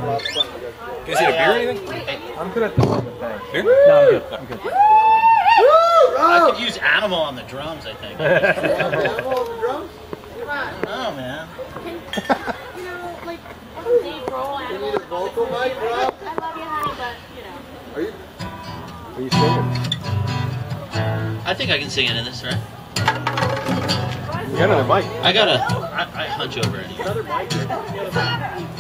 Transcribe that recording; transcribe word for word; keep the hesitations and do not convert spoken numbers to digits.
Can I see a beer or anything? I'm good at the moment, thanks. Beer? No, I'm good. I'm good. I could use Animal on the drums, I think. Animal on the drums? Oh, man. You know, like, wasn't Dave Grohl You Animal? need a vocal mic, Rob? I love you, honey, but, you know. Are you? Are you singing? I think I can sing into this, right? You got another mic. I gotta, I, I hunch over it. Another mic here.